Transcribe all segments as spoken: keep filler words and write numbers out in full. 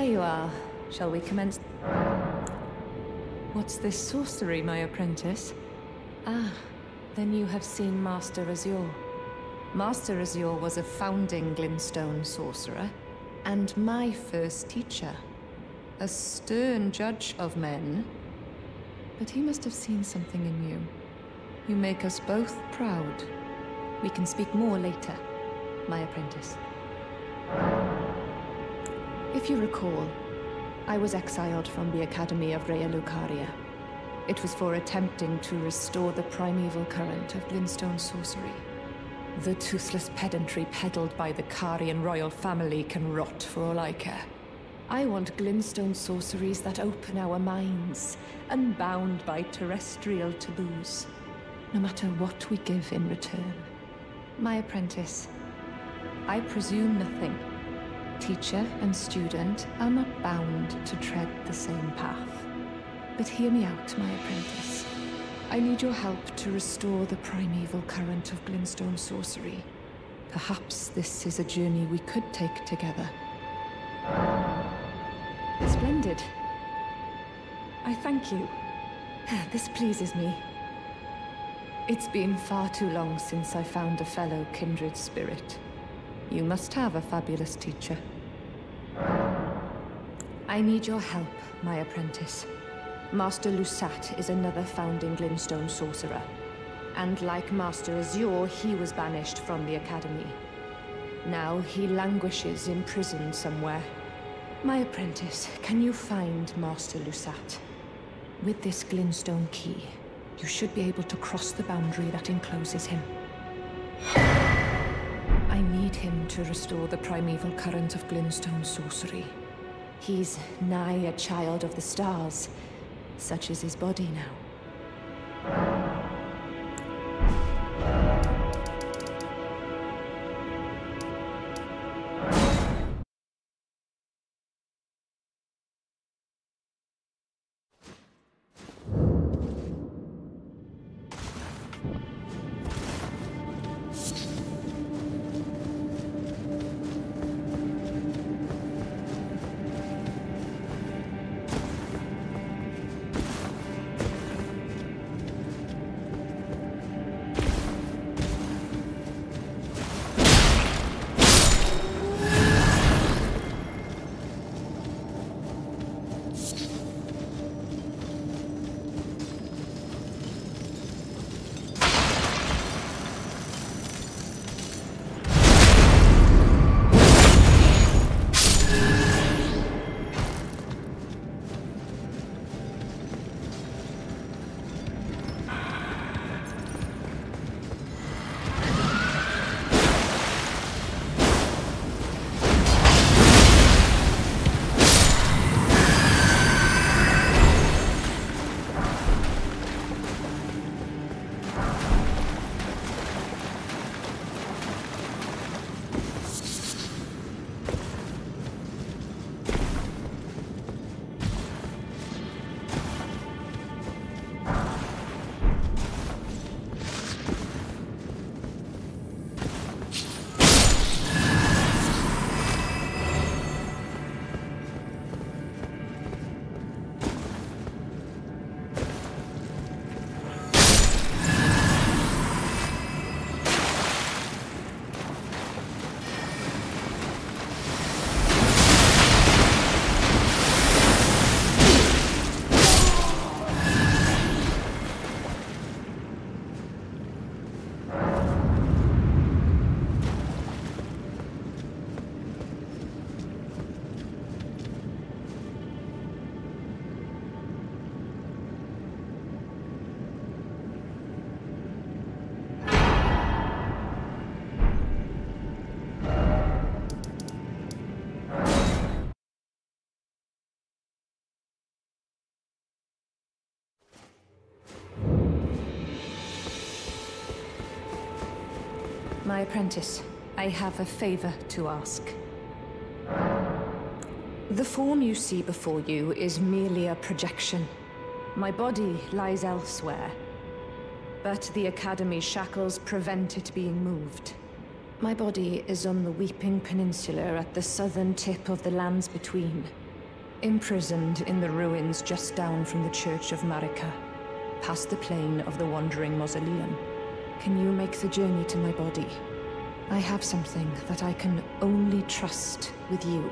There you are. Shall we commence? What's this sorcery, my apprentice? Ah, then you have seen Master Azure. Master Azure was a founding Glintstone sorcerer, and my first teacher. A stern judge of men. But he must have seen something in you. You make us both proud. We can speak more later, my apprentice. If you recall, I was exiled from the Academy of Raya Lucaria. It was for attempting to restore the primeval current of Glintstone sorcery. The toothless pedantry peddled by the Carian royal family can rot for all I care. I want Glintstone sorceries that open our minds, unbound by terrestrial taboos, no matter what we give in return. My apprentice, I presume nothing. Teacher and student are not bound to tread the same path. But hear me out, my apprentice. I need your help to restore the primeval current of Glintstone sorcery. Perhaps this is a journey we could take together. Splendid. I thank you. This pleases me. It's been far too long since I found a fellow kindred spirit. You must have a fabulous teacher. I need your help, my apprentice. Master Lusat is another founding Glintstone sorcerer. And like Master Azure, he was banished from the Academy. Now he languishes in prison somewhere. My apprentice, can you find Master Lusat? With this Glintstone key, you should be able to cross the boundary that encloses him. I need him to restore the primeval current of Glintstone sorcery. He's nigh a child of the stars. Such is his body now. My apprentice, I have a favor to ask. The form you see before you is merely a projection. My body lies elsewhere, but the Academy's shackles prevent it being moved. My body is on the Weeping Peninsula at the southern tip of the Lands Between. Imprisoned in the ruins just down from the Church of Marika, past the plain of the Wandering Mausoleum. Can you make the journey to my body? I have something that I can only trust with you.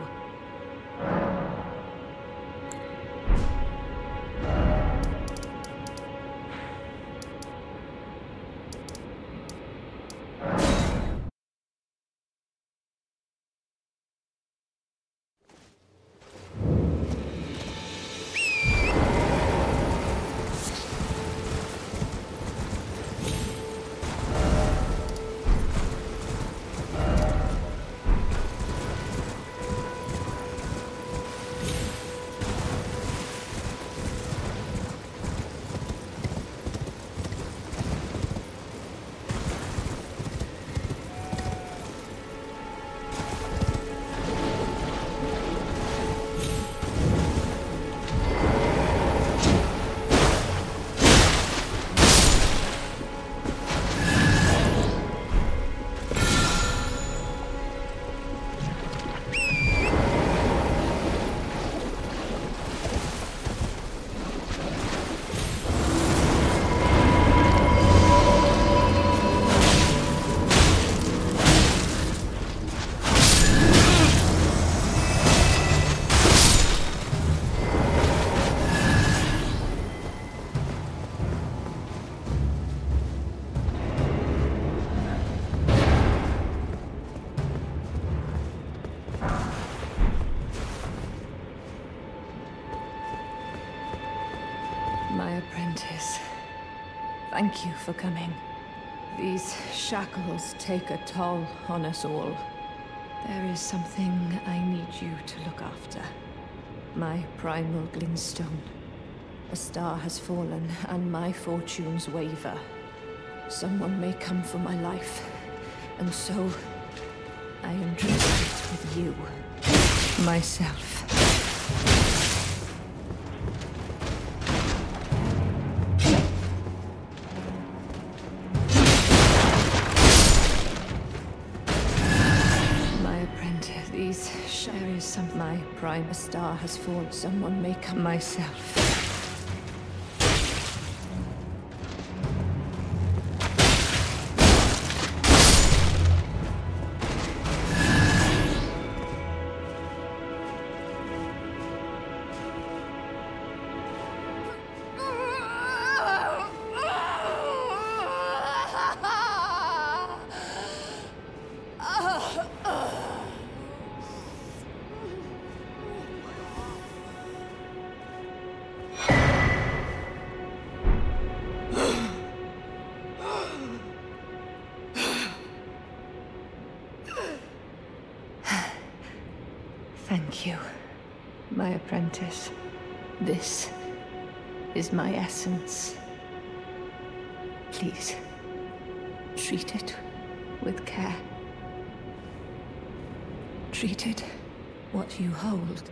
My apprentice, thank you for coming. These shackles take a toll on us all. There is something I need you to look after. My primal glintstone. A star has fallen, and my fortunes waver. Someone may come for my life, and so I entrust it with you. Myself. Some my prime star has fallen. Someone may come. Myself. Thank you, my apprentice. This is my essence. Please, treat it with care. Treat it what you hold.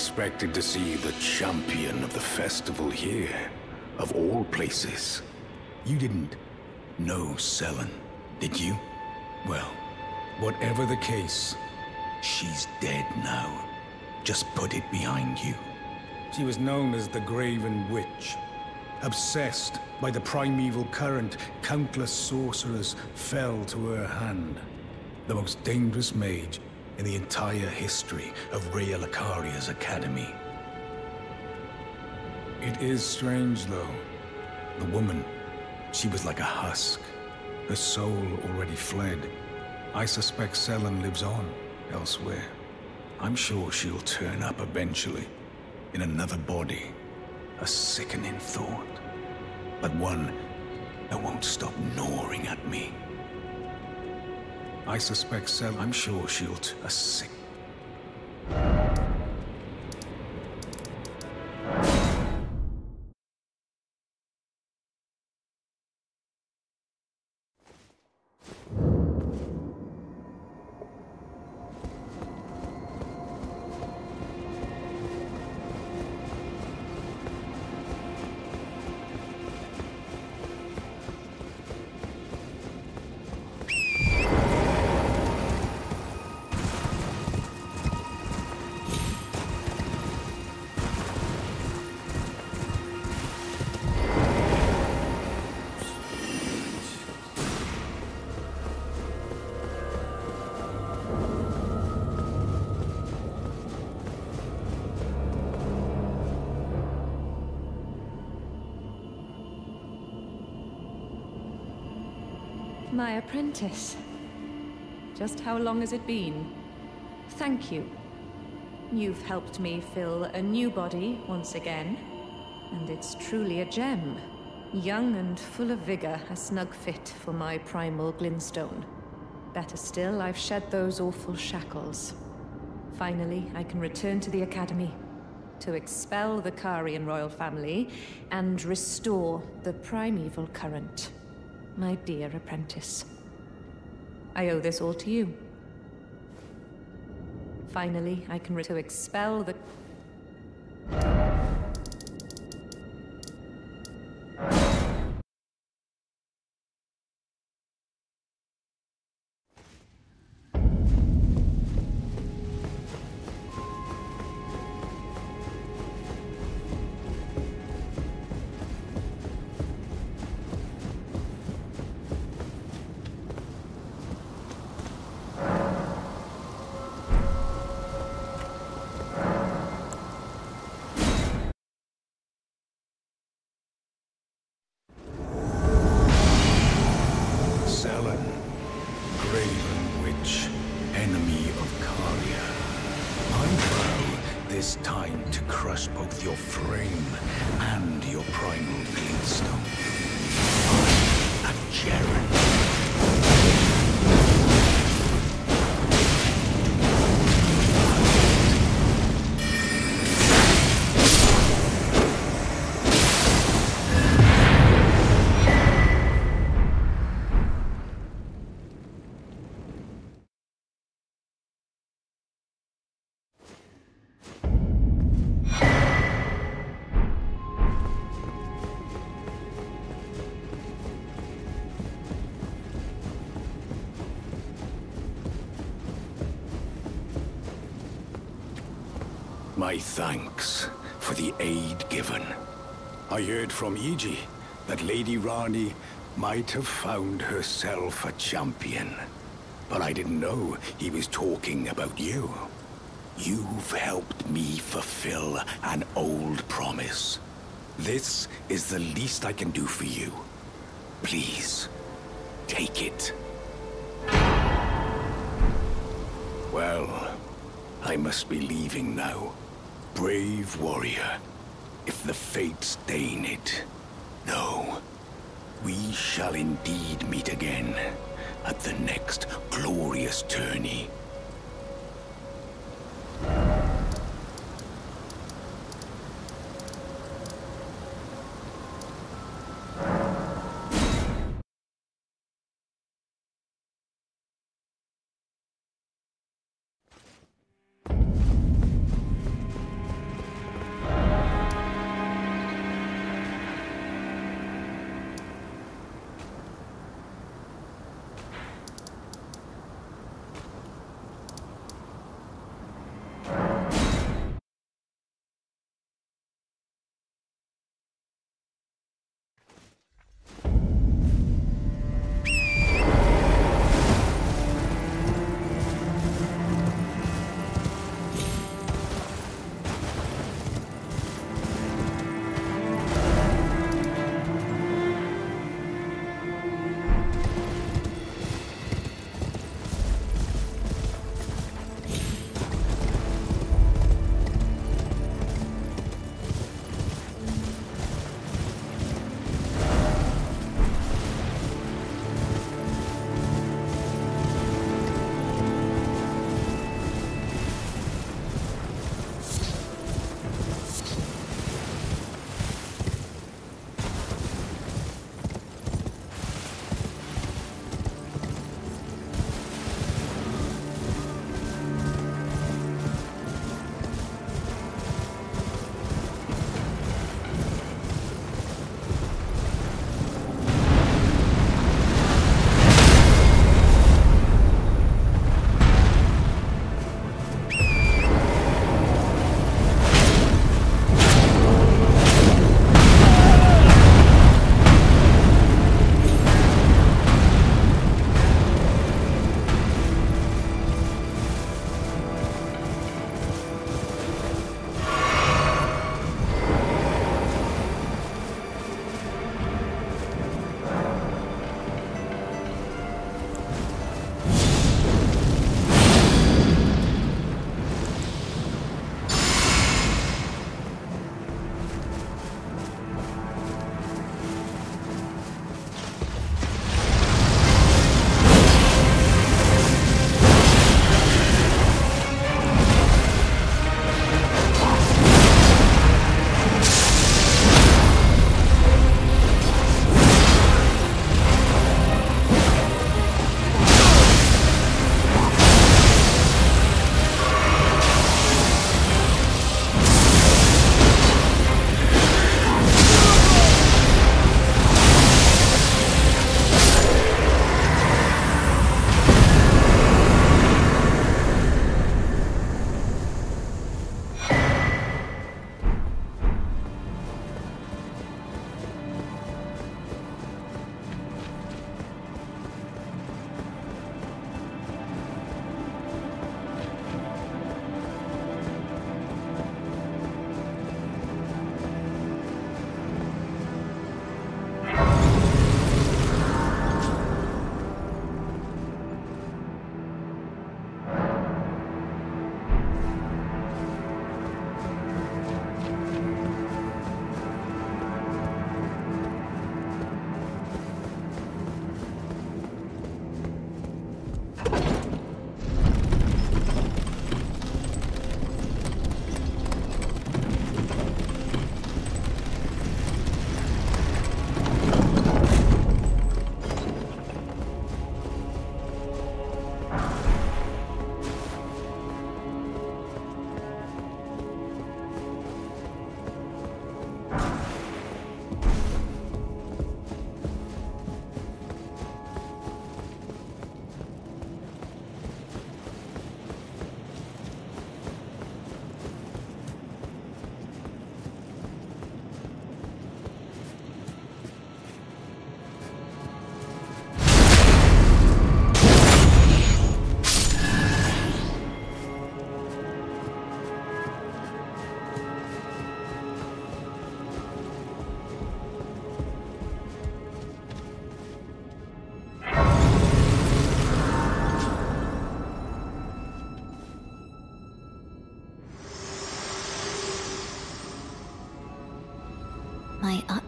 expected to see the champion of the festival here, of all places. You didn't know Sellen, did you? Well, whatever the case, she's dead now. Just put it behind you. She was known as the Graven Witch. Obsessed by the primeval current, countless sorcerers fell to her hand. The most dangerous mage in the entire history of Raya Lucaria's academy. It is strange, though. The woman, she was like a husk. Her soul already fled. I suspect Sellen lives on, elsewhere. I'm sure she'll turn up eventually, in another body. A sickening thought, but one that won't stop gnawing at me. I suspect Sellen, I'm sure she'll t- a sick... My apprentice. Just how long has it been? Thank you. You've helped me fill a new body once again, and it's truly a gem. Young and full of vigor, a snug fit for my primal glintstone. Better still, I've shed those awful shackles. Finally, I can return to the Academy, to expel the Carian royal family, and restore the primeval current. My dear apprentice. I owe this all to you. Finally, I can return to expel the... My thanks for the aid given. I heard from Iji that Lady Ranni might have found herself a champion. But I didn't know he was talking about you. You've helped me fulfill an old promise. This is the least I can do for you. Please, take it. Well, I must be leaving now. Brave warrior, if the fates deign it. No, we shall indeed meet again at the next glorious tourney.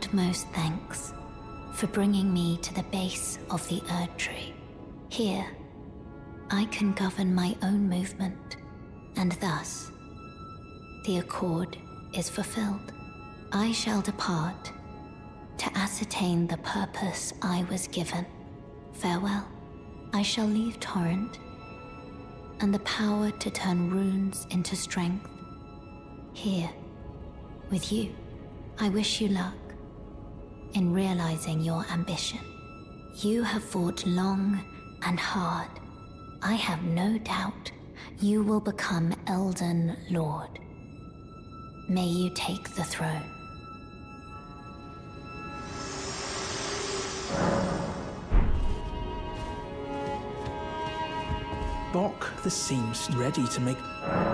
utmost thanks for bringing me to the base of the Erd Tree. Here, I can govern my own movement, and thus, the accord is fulfilled. I shall depart to ascertain the purpose I was given. Farewell. I shall leave Torrent, and the power to turn runes into strength here with you. I wish you luck in realizing your ambition. You have fought long and hard. I have no doubt you will become Elden Lord. May you take the throne. Boc the Seam's ready to make...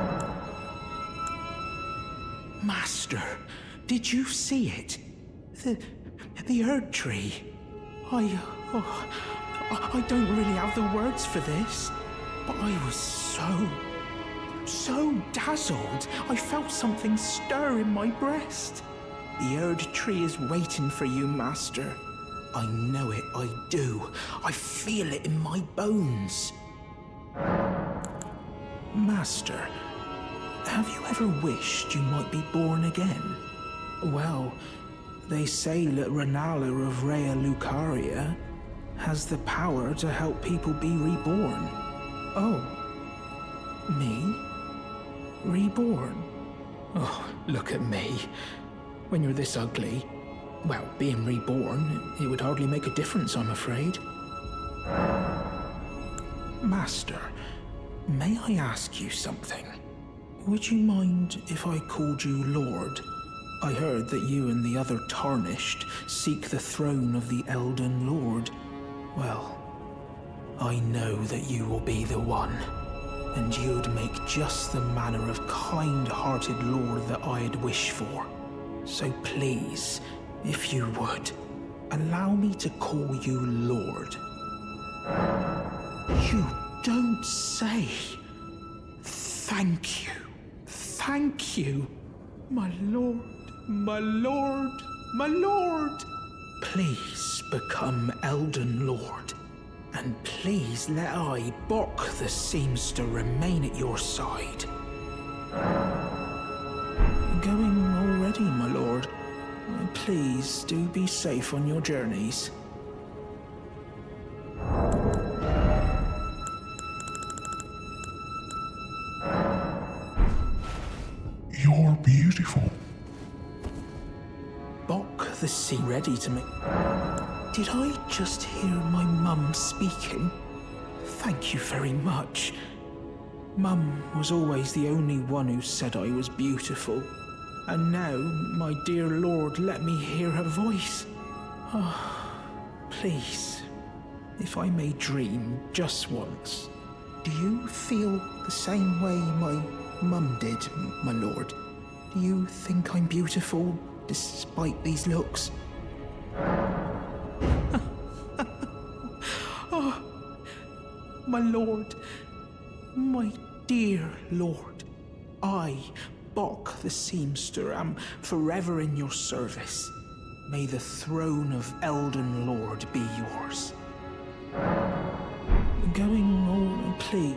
Master, did you see it? The... the Erd Tree. I... Oh, I don't really have the words for this, but I was so... so dazzled. I felt something stir in my breast. The Erd Tree is waiting for you, Master. I know it, I do. I feel it in my bones. Master, have you ever wished you might be born again? Well, they say that Rennala of Raya Lucaria has the power to help people be reborn. Oh, me? Reborn? Oh, look at me. When you're this ugly, well, being reborn, it would hardly make a difference, I'm afraid. Master, may I ask you something? Would you mind if I called you Lord? I heard that you and the other Tarnished seek the throne of the Elden Lord. Well, I know that you will be the one, and you'd make just the manner of kind-hearted Lord that I'd wish for. So please, if you would, allow me to call you Lord. You don't say. Thank you. Thank you. My lord, my lord, my lord. Please become Elden Lord. And please let I, Boc the Seamster, remain at your side. Going already, my lord. Please do be safe on your journeys. You're beautiful. Boc the Seam ready to make... Did I just hear my mum speaking? Thank you very much. Mum was always the only one who said I was beautiful. And now, my dear Lord, let me hear her voice. Oh, please, if I may dream just once, do you feel the same way my mum did, my lord? Do you think I'm beautiful, despite these looks? Oh, my lord, my dear lord, I, Boc the Seamster, am forever in your service. May the throne of Elden Lord be yours. Going on, please.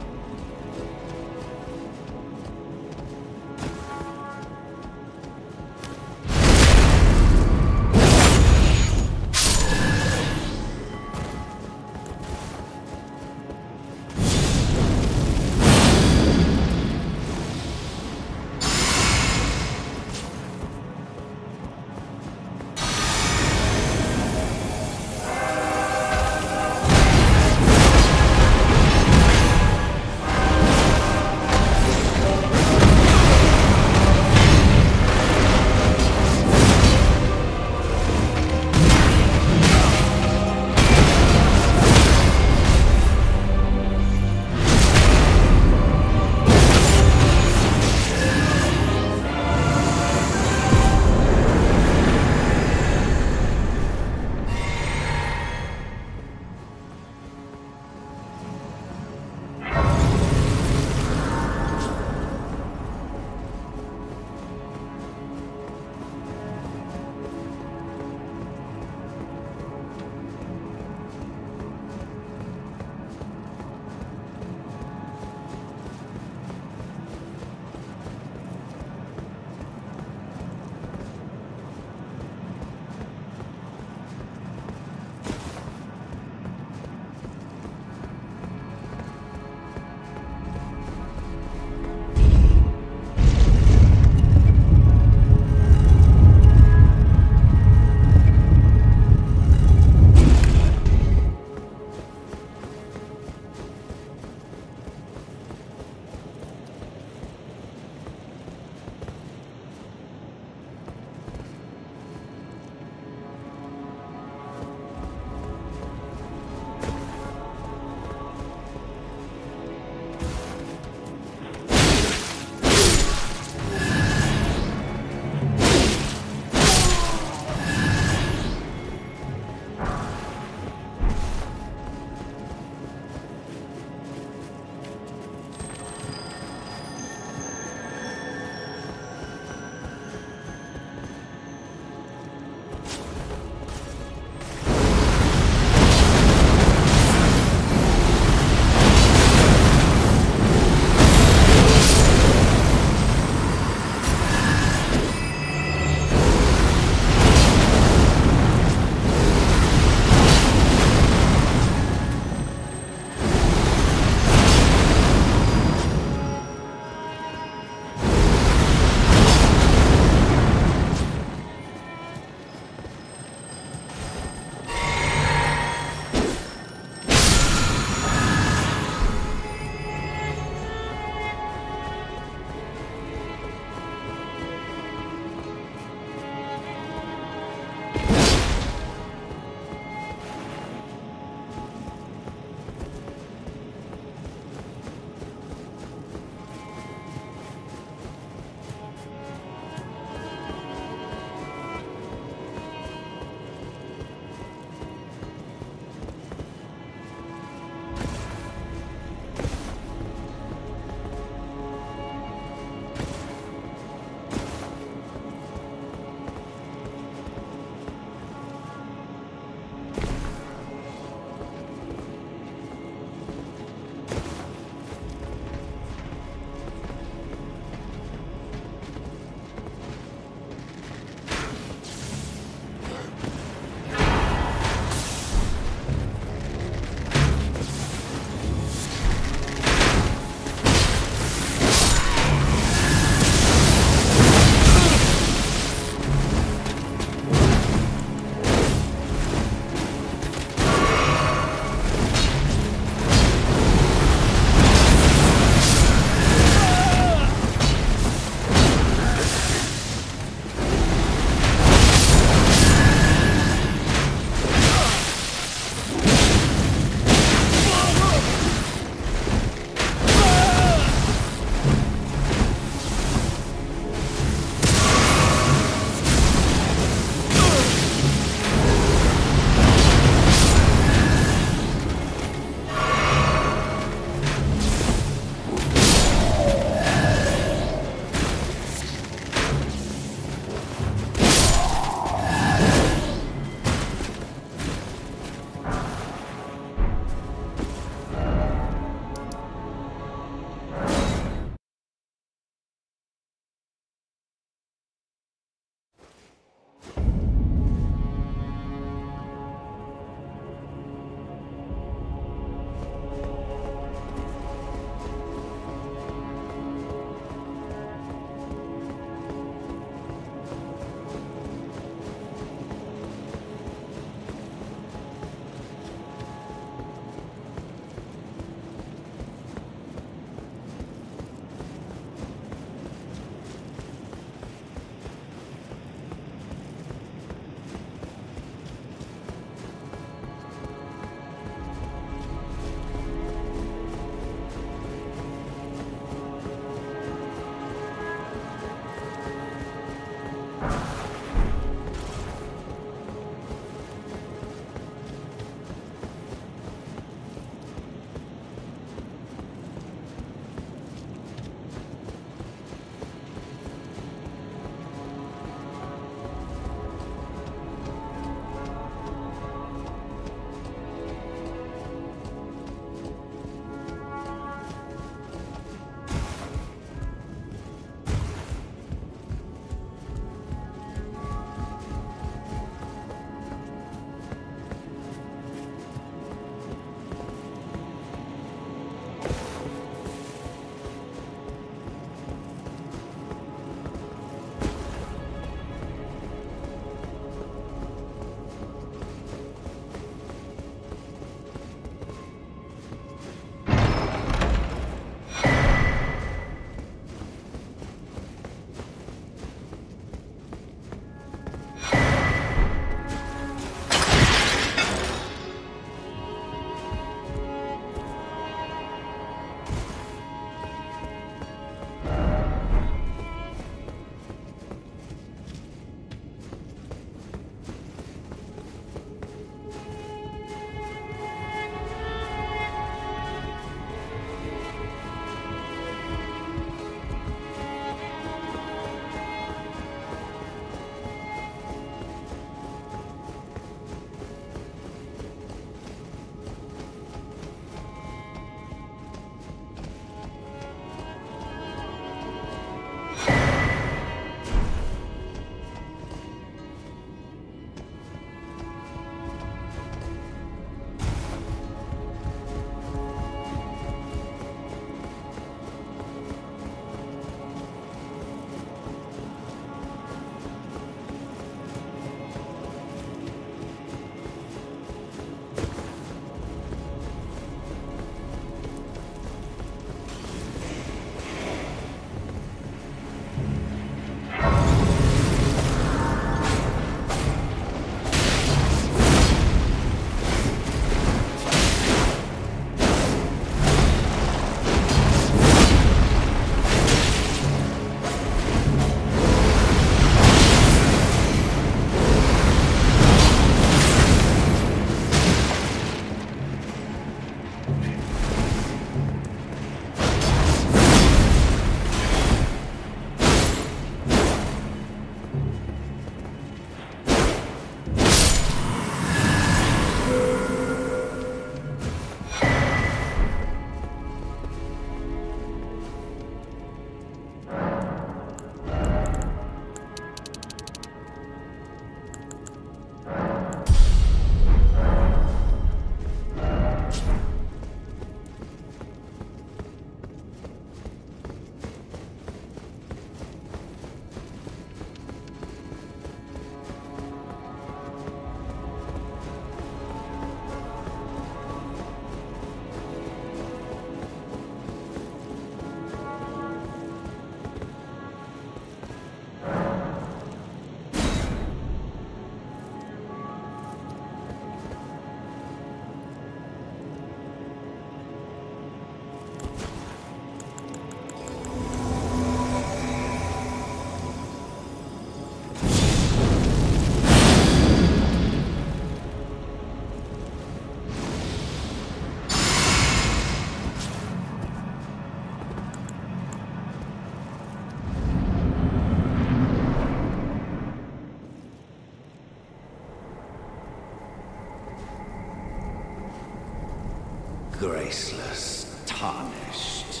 Graceless, tarnished.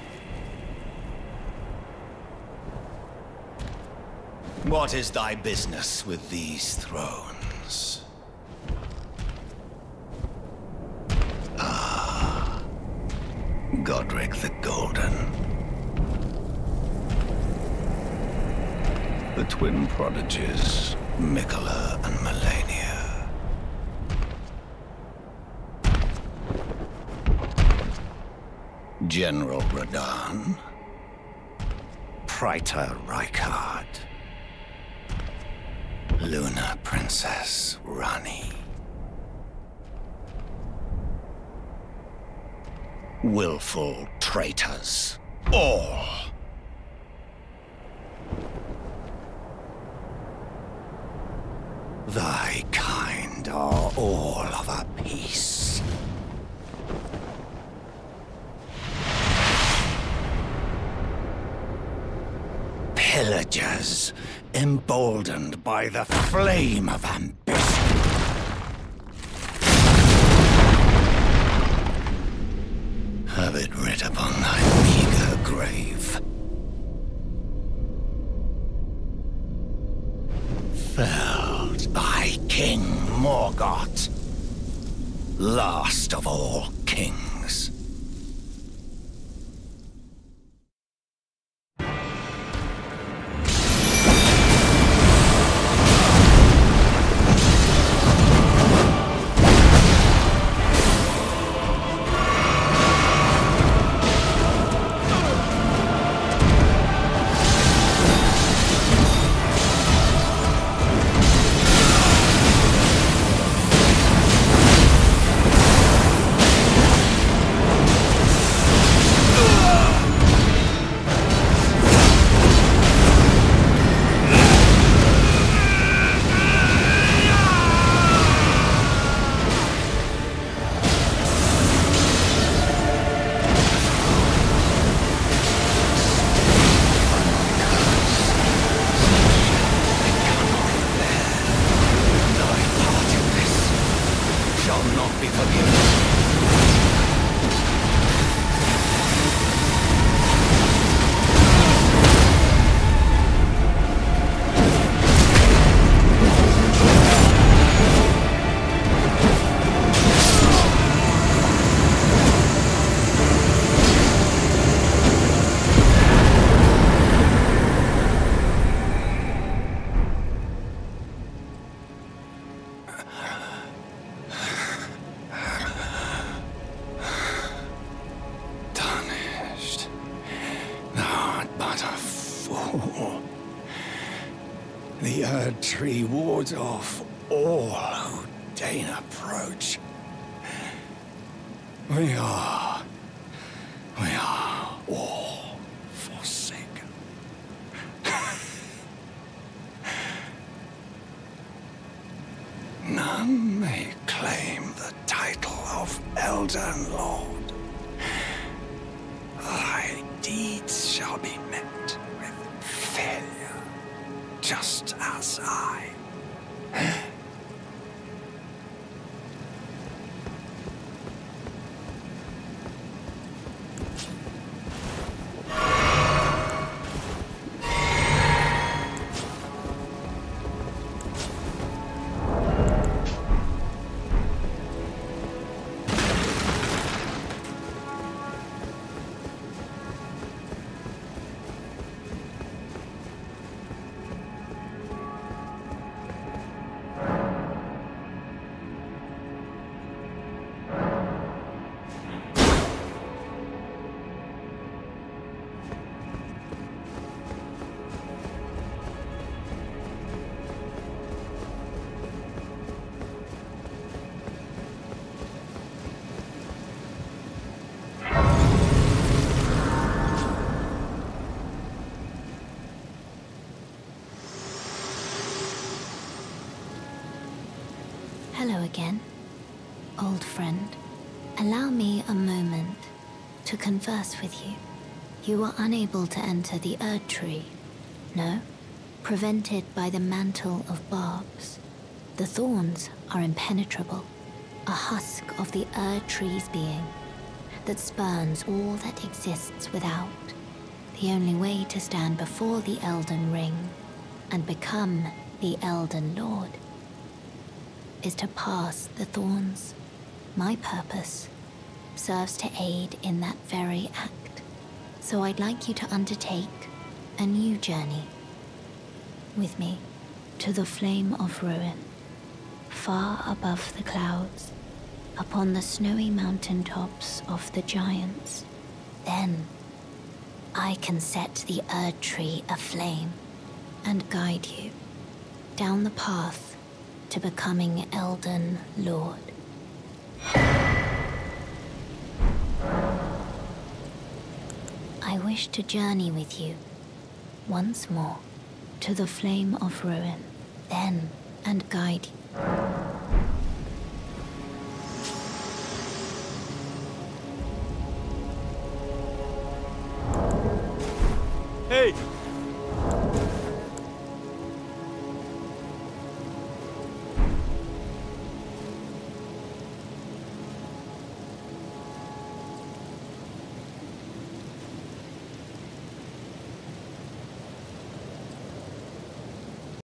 What is thy business with these thrones? Ah, Godric the Golden. The twin prodigies, Miquella and Malenia. General Radahn, Praetor Rykard, Luna Princess Ranni, willful traitors, all. Thy kind are all of a piece. Pillagers, emboldened by the flame of ambition. Have it writ upon thy meager grave. Felled thy King Morgott, last of all kings. The Erd Tree wards off all who deign approach. We are... we are all forsaken. None may claim the title of Elden Lord. Thy deeds shall be met with failure, just as I. Hello again, old friend. Allow me a moment to converse with you. You were unable to enter the Erd Tree, no? Prevented by the mantle of barbs. The thorns are impenetrable, a husk of the Erd Tree's being that spurns all that exists without. The only way to stand before the Elden Ring and become the Elden Lord is to pass the thorns. My purpose serves to aid in that very act. So I'd like you to undertake a new journey with me to the Flame of Ruin, far above the clouds, upon the snowy mountaintops of the giants. Then I can set the Erd Tree aflame and guide you down the path to becoming Elden Lord. I wish to journey with you once more to the Flame of Ruin, then and guide you. Hey!